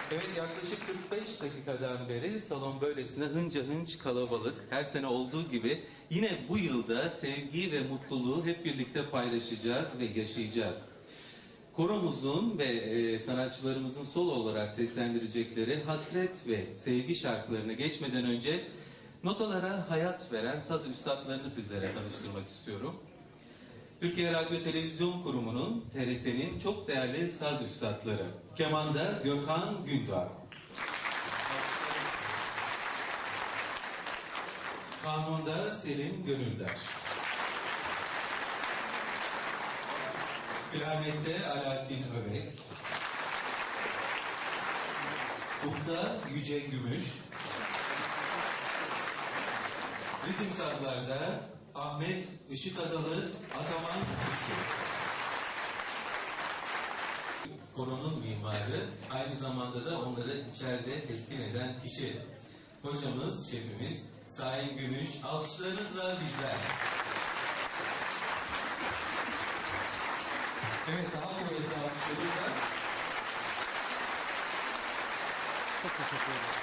Evet, yaklaşık 45 dakikadan beri salon böylesine hınca hınç kalabalık. Her sene olduğu gibi yine bu yılda sevgi ve mutluluğu hep birlikte paylaşacağız ve yaşayacağız. Koromuzun ve sanatçılarımızın solo olarak seslendirecekleri hasret ve sevgi şarkılarına geçmeden önce notalara hayat veren saz üstadlarını sizlere tanıştırmak istiyorum. Türkiye Radyo Televizyon Kurumu'nun, TRT'nin çok değerli saz üstadları. Kemanda Gökhan Gündoğan. Kanunda Selim Gönüldaş. Klarnette Alaaddin Övek. Ut'ta Yüce Gümüş. Ritim sazlarda Ahmet Işıkadalı, Ataman Suçu. Koronun mimarı, aynı zamanda da onları içeride teskin eden kişi. Hocamız, şefimiz Sayın Gümüş, alkışlarınızla bizler. Evet, daha kuvvetli alkışlarınızla. Çok teşekkür ederim.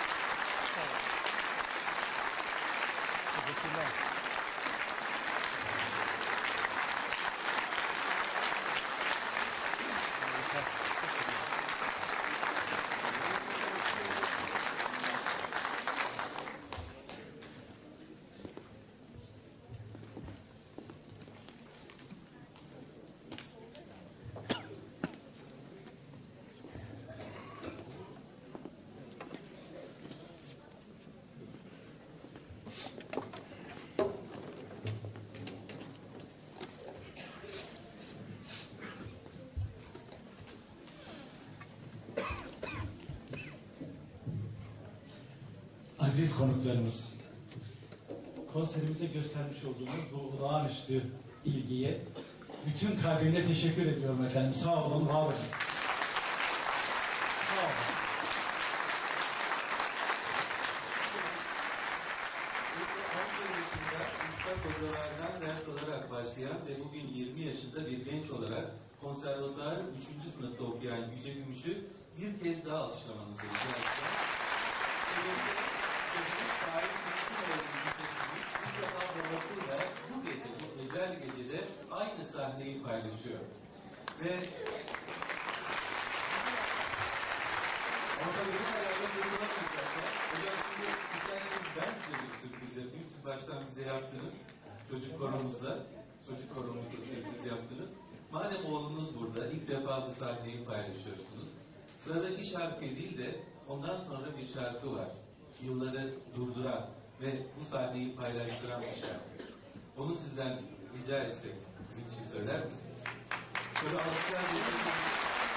Teşekkürler. Aziz konuklarımız, konserimize göstermiş olduğunuz bu olağanüstü ilgiye bütün kalbimle teşekkür ediyorum efendim. Sağ olun, var olun. Sağ olun. 11 yaşında üstad hocalardan ders alarak başlayan ve bugün 20 yaşında bir genç olarak konservatuar 3. sınıfta okuyan Yüce Gümüş'ü bir kez daha alkışlamanızı rica edeceğim. Sahip Gümüş'ün olduğu Yüce Gümüş bir defa babasıyla bu gece, bu özel gecede aynı sahneyi paylaşıyor. Ve ama tabii bu kararla kurtulamayacaklar. Hocam şimdi isterseniz ben size bir sürpriz yapayım. Siz baştan bize yaptınız. Çocuk koromuzda sürpriz yaptınız. Madem oğlunuz burada, ilk defa bu sahneyi paylaşıyorsunuz. Sıradaki şarkı değil de ondan sonra bir şarkı var. Yılları durduran ve bu sahneyi paylaştıran bir şarkı. Onu sizden rica etsek bizim için söyler misiniz? Şöyle alkışlar diyelim.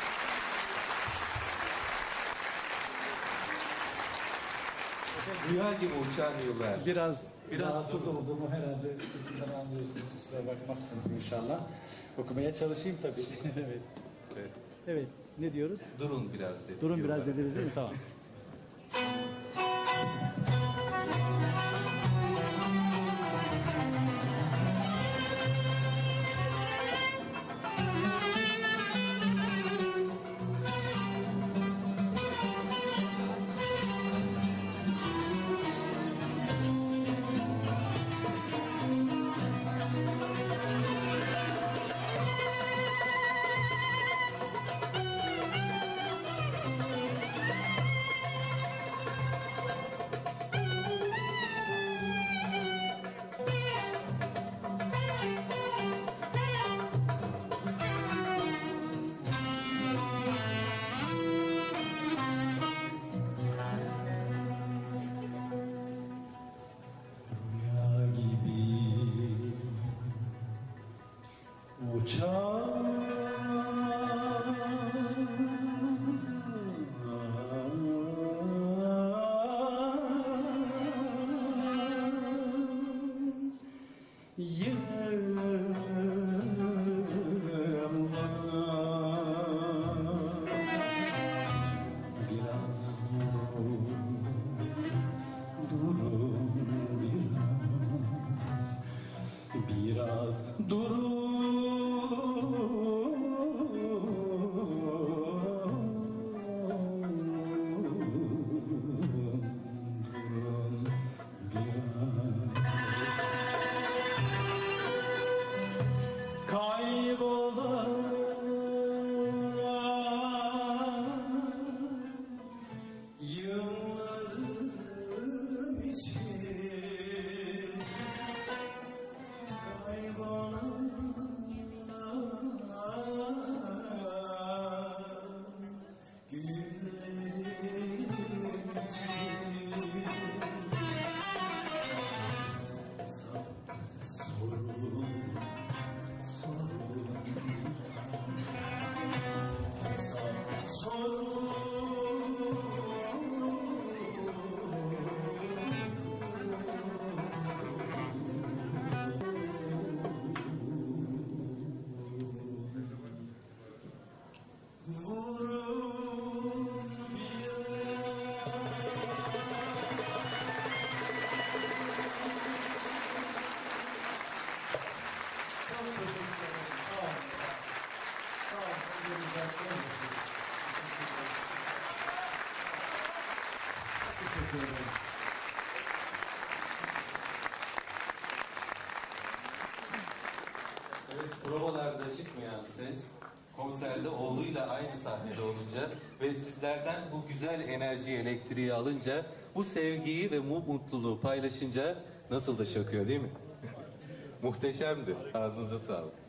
Rüya gibi uçan yıllar. Biraz rahatsız olduğumu herhalde sizden anlıyorsunuz. Kusura bakmazsınız inşallah. Okumaya çalışayım tabii. Evet. Evet. Evet. Ne diyoruz? Durun biraz dedik. Durun biraz dediniz değil mi? Tamam. vurun bir Çok teşekkür ederim. Sağ olun. Sağ olun. Elinizden olmasın. Teşekkür ederim. Evet, provalarda çıkmayan ses, konserde oğluyla aynı sahnede olunca ve sizlerden bu güzel enerjiyi, elektriği alınca, bu sevgiyi ve bu mutluluğu paylaşınca nasıl da şakıyor değil mi? Muhteşemdi. Ağzınıza sağlık.